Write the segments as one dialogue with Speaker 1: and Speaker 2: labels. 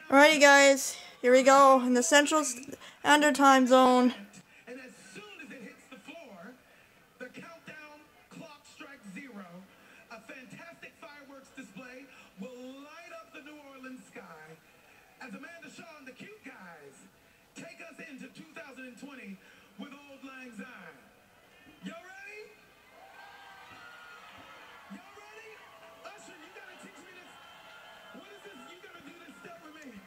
Speaker 1: Alrighty guys, here we go in the Central Standard Time Zone.
Speaker 2: And as soon as it hits the floor, the countdown clock strikes 0. A fantastic fireworks display will light up the New Orleans sky as Amanda Shaw and the Cute Guys take us into 2020 with Auld Lang Syne. Y'all ready? Y'all ready? Usher, you gotta teach me this. What is this? You gotta do this step with me.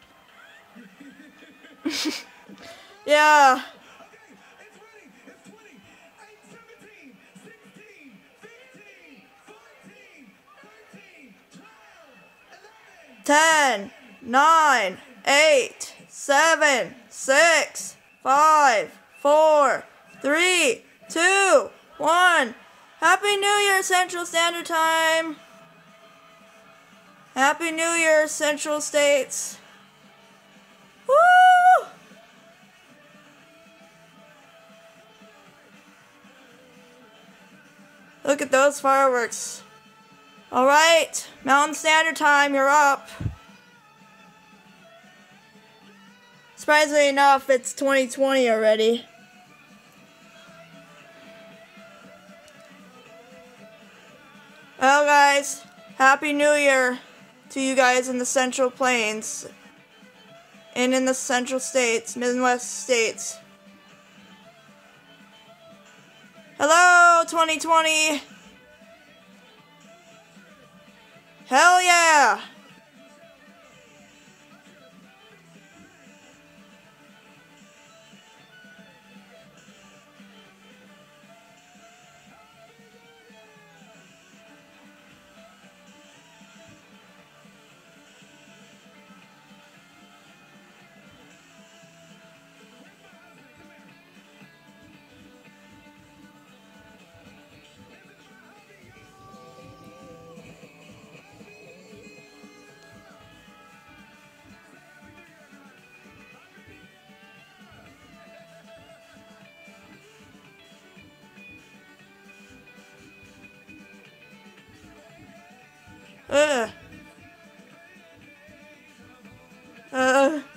Speaker 1: Yeah.
Speaker 2: Okay, it's ready. It's 20, 8, 17, 16, 15, 14, 13, 12, 11.
Speaker 1: 10, 9, 8, 7, 6, 5, 4, 3, 2, 1. Happy New Year, Central Standard Time. Happy New Year, Central States. Woo! Look at those fireworks. Alright, Mountain Standard Time, you're up. Surprisingly enough, it's 2020 already. Well guys, Happy New Year to you guys in the Central Plains and in the Central States, Midwest States. Hello, 2020. Hell yeah. Ugh.